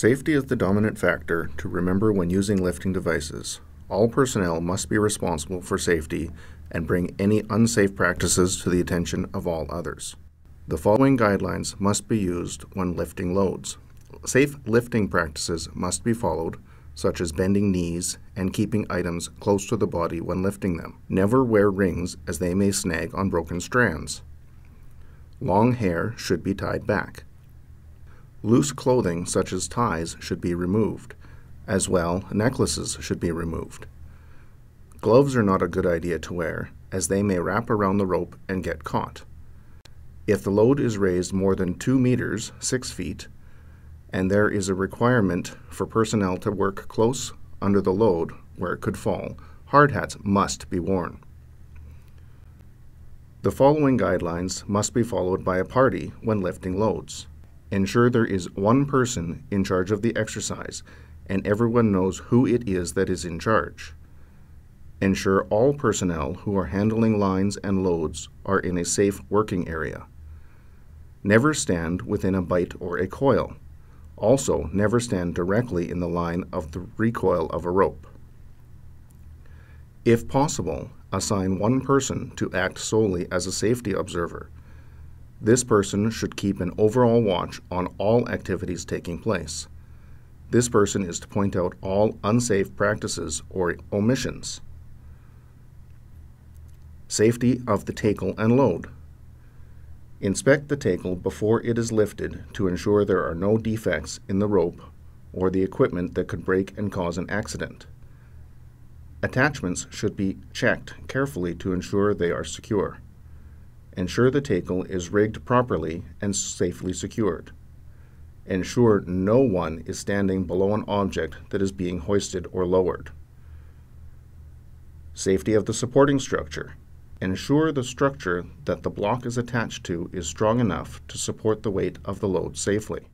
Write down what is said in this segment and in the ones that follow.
Safety is the dominant factor to remember when using lifting devices. All personnel must be responsible for safety and bring any unsafe practices to the attention of all others. The following guidelines must be used when lifting loads. Safe lifting practices must be followed, such as bending knees and keeping items close to the body when lifting them. Never wear rings as they may snag on broken strands. Long hair should be tied back. Loose clothing such as ties should be removed. As well, necklaces should be removed. Gloves are not a good idea to wear, as they may wrap around the rope and get caught. If the load is raised more than 2 meters, 6 feet, and there is a requirement for personnel to work close under the load where it could fall, hard hats must be worn. The following guidelines must be followed by a party when lifting loads. Ensure there is one person in charge of the exercise and everyone knows who it is that is in charge. Ensure all personnel who are handling lines and loads are in a safe working area. Never stand within a bight or a coil. Also, never stand directly in the line of the recoil of a rope. If possible, assign one person to act solely as a safety observer. This person should keep an overall watch on all activities taking place. This person is to point out all unsafe practices or omissions. Safety of the tackle and load. Inspect the tackle before it is lifted to ensure there are no defects in the rope or the equipment that could break and cause an accident. Attachments should be checked carefully to ensure they are secure. Ensure the tackle is rigged properly and safely secured. Ensure no one is standing below an object that is being hoisted or lowered. Safety of the supporting structure. Ensure the structure that the block is attached to is strong enough to support the weight of the load safely.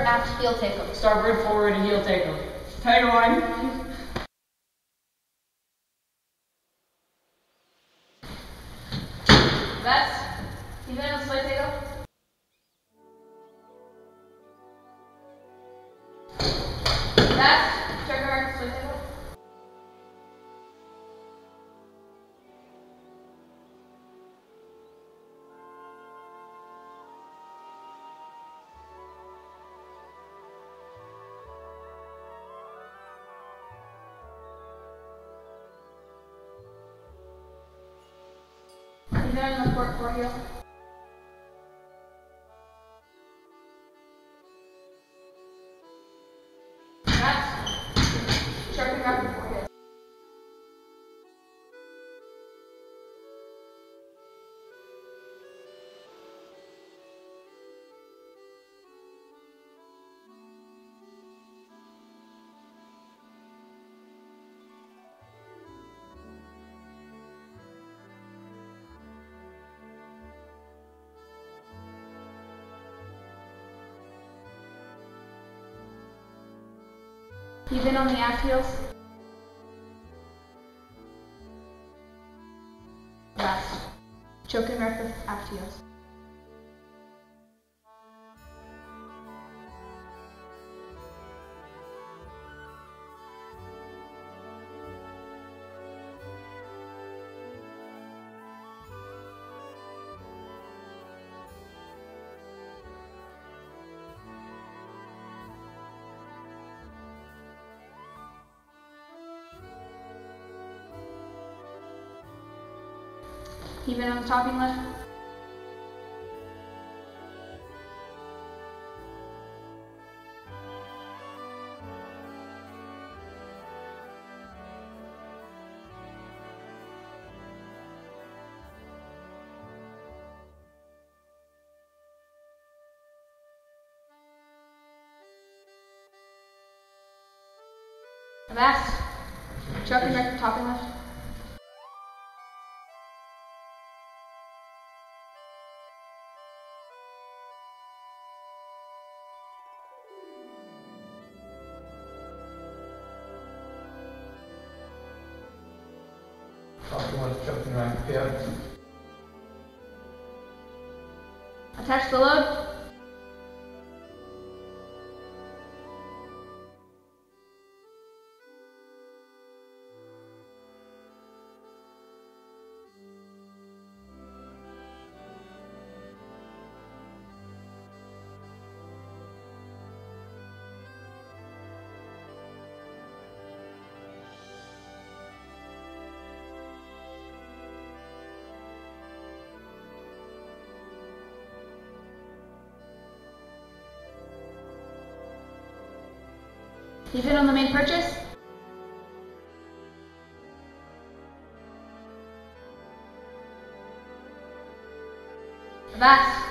aft, heel takeover. Starboard, forward, and heel takeover. Tiger line. Vest, even on slight takeoff. Vest, check mark, slight takeoff. Even on the port heel. Sharpen back and forth. Even on the aft heels. Vest. Choke and wrap the aft heels. Even on the topping lift. Vest. Choke and wrap the topping lift. Choke and wrap, yeah. Attach the load. Even on the main purchase. Vest.